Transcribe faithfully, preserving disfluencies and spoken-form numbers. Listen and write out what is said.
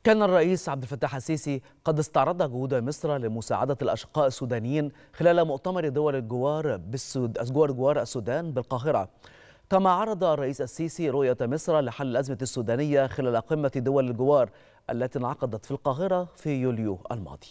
كان الرئيس عبد الفتاح السيسي قد استعرض جهود مصر لمساعدة الأشقاء السودانيين خلال مؤتمر دول الجوار بالسود... جوار جوار السودان بالقاهرة. كما عرض الرئيس السيسي رؤية مصر لحل الأزمة السودانية خلال قمة دول الجوار التي انعقدت في القاهرة في يوليو الماضي.